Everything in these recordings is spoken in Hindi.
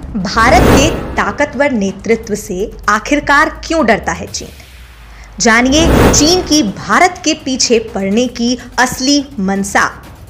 भारत के ताकतवर नेतृत्व से आखिरकार क्यों डरता है चीन? जानिए चीन की भारत के पीछे पड़ने की असली मंशा।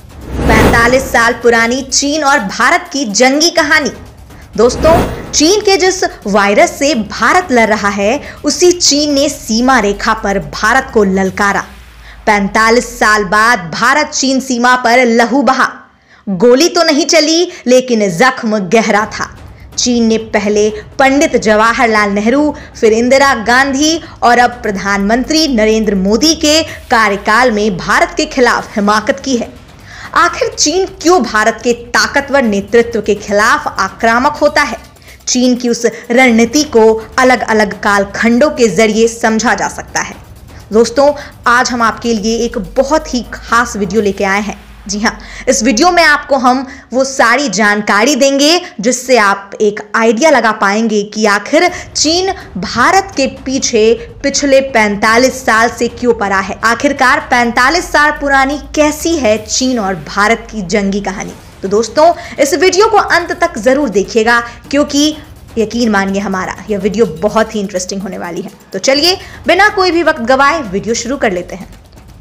45 साल पुरानी चीन और भारत की जंगी कहानी। दोस्तों, चीन के जिस वायरस से भारत लड़ रहा है, उसी चीन ने सीमा रेखा पर भारत को ललकारा। 45 साल बाद भारत चीन सीमा पर लहू बहा। गोली तो नहीं चली, लेकिन जख्म गहरा था। चीन ने पहले पंडित जवाहरलाल नेहरू, फिर इंदिरा गांधी और अब प्रधानमंत्री नरेंद्र मोदी के कार्यकाल में भारत के खिलाफ हिमाकत की है। आखिर चीन क्यों भारत के ताकतवर नेतृत्व के खिलाफ आक्रामक होता है? चीन की उस रणनीति को अलग अलग कालखंडों के जरिए समझा जा सकता है। दोस्तों, आज हम आपके लिए एक बहुत ही खास वीडियो लेके आए हैं। जी हाँ, इस वीडियो में आपको हम वो सारी जानकारी देंगे जिससे आप एक आइडिया लगा पाएंगे कि आखिर चीन भारत के पीछे पिछले 45 साल से क्यों पड़ा है। आखिरकार 45 साल पुरानी कैसी है चीन और भारत की जंगी कहानी। तो दोस्तों, इस वीडियो को अंत तक जरूर देखिएगा, क्योंकि यकीन मानिए हमारा यह वीडियो बहुत ही इंटरेस्टिंग होने वाली है। तो चलिए बिना कोई भी वक्त गवाए वीडियो शुरू कर लेते हैं।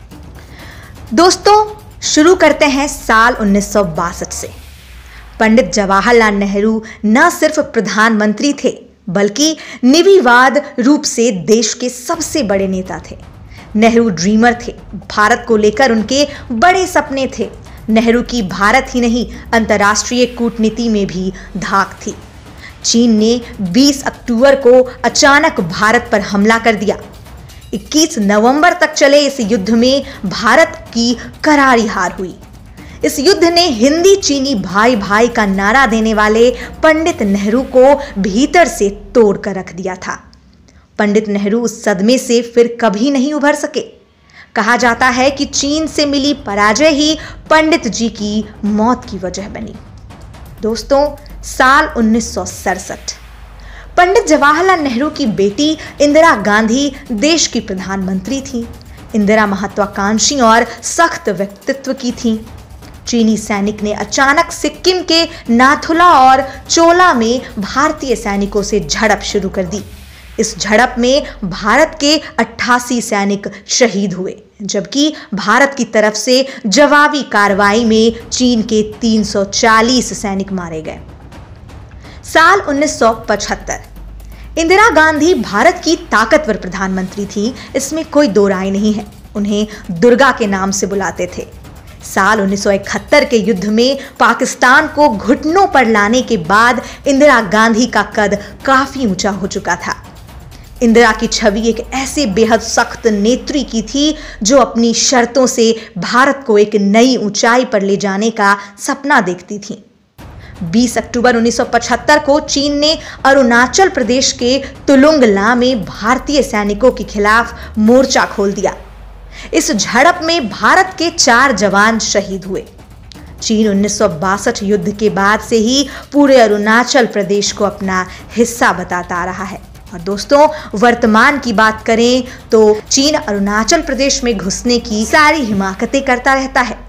दोस्तों, शुरू करते हैं साल 1962 से। पंडित जवाहरलाल नेहरू न सिर्फ प्रधानमंत्री थे, बल्कि निर्विवाद रूप से देश के सबसे बड़े नेता थे। नेहरू ड्रीमर थे। भारत को लेकर उनके बड़े सपने थे। नेहरू की भारत ही नहीं, अंतर्राष्ट्रीय कूटनीति में भी धाक थी। चीन ने 20 अक्टूबर को अचानक भारत पर हमला कर दिया। 21 नवंबर तक चले इस युद्ध में भारत की करारी हार हुई। इस युद्ध ने हिंदी चीनी भाई भाई का नारा देने वाले पंडित नेहरू को भीतर से तोड़ कर रख दिया था। पंडित नेहरू उस सदमे से फिर कभी नहीं उभर सके। कहा जाता है कि चीन से मिली पराजय ही पंडित जी की मौत की वजह बनी। दोस्तों, साल 1967। पंडित जवाहरलाल नेहरू की बेटी इंदिरा गांधी देश की प्रधानमंत्री थी। इंदिरा महत्वाकांक्षी और सख्त व्यक्तित्व की थी। चीनी सैनिक ने अचानक सिक्किम के नाथुला और चोला में भारतीय सैनिकों से झड़प शुरू कर दी। इस झड़प में भारत के 88 सैनिक शहीद हुए, जबकि भारत की तरफ से जवाबी कार्रवाई में चीन के 340 सैनिक मारे गए। साल 1975। इंदिरा गांधी भारत की ताकतवर प्रधानमंत्री थी, इसमें कोई दो राय नहीं है। उन्हें दुर्गा के नाम से बुलाते थे। साल 1971 के युद्ध में पाकिस्तान को घुटनों पर लाने के बाद इंदिरा गांधी का कद काफी ऊंचा हो चुका था। इंदिरा की छवि एक ऐसे बेहद सख्त नेत्री की थी जो अपनी शर्तों से भारत को एक नई ऊंचाई पर ले जाने का सपना देखती थी। 20 अक्टूबर 1975 को चीन ने अरुणाचल प्रदेश के तुलुंगला में भारतीय सैनिकों के खिलाफ मोर्चा खोल दिया। इस झड़प में भारत के 4 जवान शहीद हुए। चीन 1962 युद्ध के बाद से ही पूरे अरुणाचल प्रदेश को अपना हिस्सा बताता आ रहा है। और दोस्तों, वर्तमान की बात करें तो चीन अरुणाचल प्रदेश में घुसने की सारी हिमाकतें करता रहता है।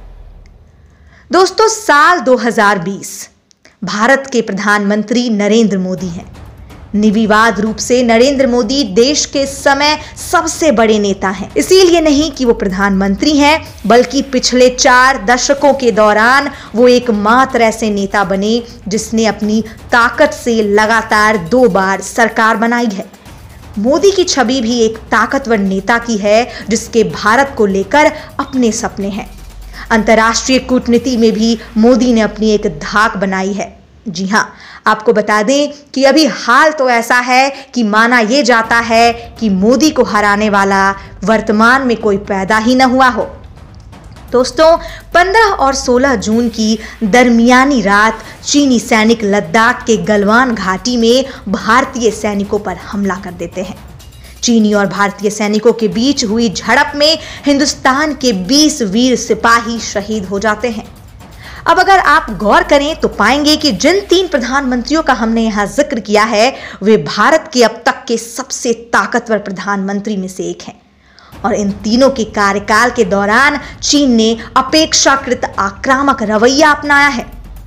दोस्तों, साल 2020। भारत के प्रधानमंत्री नरेंद्र मोदी हैं। निर्विवाद रूप से नरेंद्र मोदी देश के समय सबसे बड़े नेता हैं। इसीलिए नहीं कि वो प्रधानमंत्री हैं, बल्कि पिछले 4 दशकों के दौरान वो एकमात्र ऐसे नेता बने जिसने अपनी ताकत से लगातार 2 बार सरकार बनाई है। मोदी की छवि भी एक ताकतवर नेता की है जिसके भारत को लेकर अपने सपने हैं। अंतर्राष्ट्रीय कूटनीति में भी मोदी ने अपनी एक धाक बनाई है। जी हाँ, आपको बता दें कि अभी हाल तो ऐसा है कि माना यह जाता है कि मोदी को हराने वाला वर्तमान में कोई पैदा ही न हुआ हो। दोस्तों, 15 और 16 जून की दरमियानी रात चीनी सैनिक लद्दाख के गलवान घाटी में भारतीय सैनिकों पर हमला कर देते हैं। चीनी और भारतीय सैनिकों के बीच हुई झड़प में हिंदुस्तान के 20 वीर सिपाही शहीद हो जाते हैं। अब अगर आप गौर करें तो पाएंगे कि जिन 3 प्रधानमंत्रियों का हमने यहां जिक्र किया है, वे भारत के अब तक के सबसे ताकतवर प्रधानमंत्री में से एक हैं। और इन तीनों के कार्यकाल के दौरान चीन ने अपेक्षाकृत आक्रामक रवैया अपनाया है।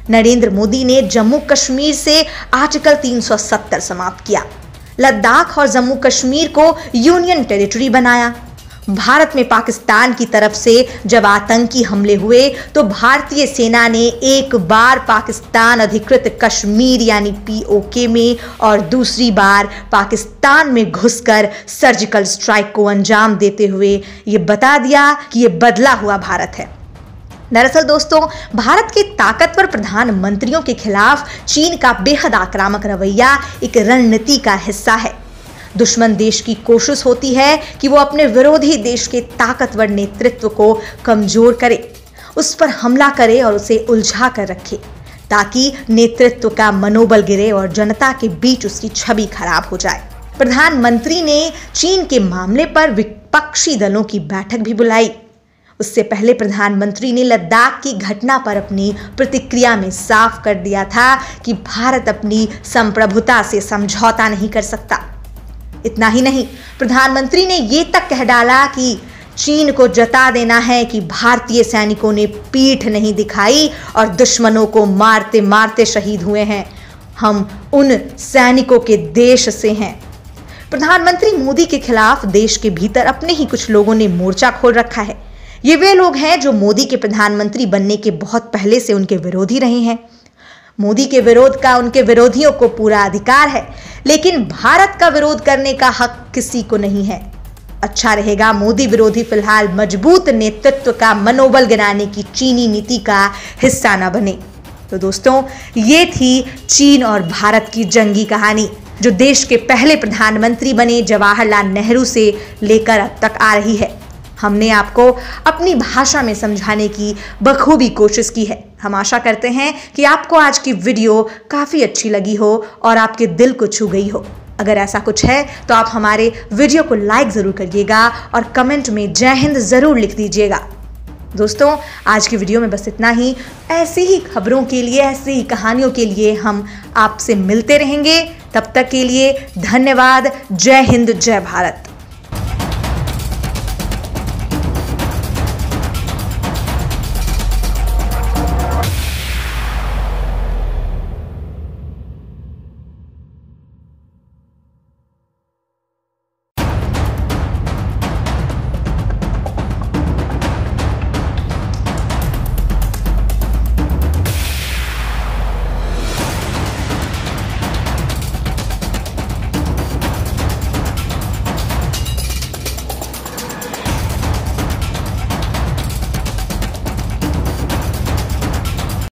नरेंद्र मोदी ने जम्मू कश्मीर से आर्टिकल 370 समाप्त किया, लद्दाख और जम्मू कश्मीर को यूनियन टेरिटरी बनाया। भारत में पाकिस्तान की तरफ से जब आतंकी हमले हुए तो भारतीय सेना ने एक बार पाकिस्तान अधिकृत कश्मीर यानी POK में और दूसरी बार पाकिस्तान में घुसकर सर्जिकल स्ट्राइक को अंजाम देते हुए ये बता दिया कि ये बदला हुआ भारत है। दरअसल दोस्तों, भारत के ताकतवर प्रधानमंत्रियों के खिलाफ चीन का बेहद आक्रामक रवैया एक रणनीति का हिस्सा है। दुश्मन देश की कोशिश होती है कि वो अपने विरोधी देश के ताकतवर नेतृत्व को कमजोर करे, उस पर हमला करे और उसे उलझा कर रखे, ताकि नेतृत्व का मनोबल गिरे और जनता के बीच उसकी छवि खराब हो जाए। प्रधानमंत्री ने चीन के मामले पर विपक्षी दलों की बैठक भी बुलाई। उससे पहले प्रधानमंत्री ने लद्दाख की घटना पर अपनी प्रतिक्रिया में साफ कर दिया था कि भारत अपनी संप्रभुता से समझौता नहीं कर सकता। इतना ही नहीं, प्रधानमंत्री ने ये तक कह डाला कि चीन को जता देना है कि भारतीय सैनिकों ने पीठ नहीं दिखाई और दुश्मनों को मारते मारते शहीद हुए हैं। हम उन सैनिकों के देश से हैं। प्रधानमंत्री मोदी के खिलाफ देश के भीतर अपने ही कुछ लोगों ने मोर्चा खोल रखा है। ये वे लोग हैं जो मोदी के प्रधानमंत्री बनने के बहुत पहले से उनके विरोधी रहे हैं। मोदी के विरोध का उनके विरोधियों को पूरा अधिकार है, लेकिन भारत का विरोध करने का हक किसी को नहीं है। अच्छा रहेगा मोदी विरोधी फिलहाल मजबूत नेतृत्व का मनोबल गिराने की चीनी नीति का हिस्सा न बने। तो दोस्तों, ये थी चीन और भारत की जंगी कहानी, जो देश के पहले प्रधानमंत्री बने जवाहरलाल नेहरू से लेकर अब तक आ रही है। हमने आपको अपनी भाषा में समझाने की बखूबी कोशिश की है। हम आशा करते हैं कि आपको आज की वीडियो काफ़ी अच्छी लगी हो और आपके दिल को छू गई हो। अगर ऐसा कुछ है तो आप हमारे वीडियो को लाइक ज़रूर करिएगा और कमेंट में जय हिंद ज़रूर लिख दीजिएगा। दोस्तों, आज की वीडियो में बस इतना ही। ऐसी ही खबरों के लिए, ऐसी ही कहानियों के लिए हम आपसे मिलते रहेंगे। तब तक के लिए धन्यवाद। जय हिंद, जय भारत।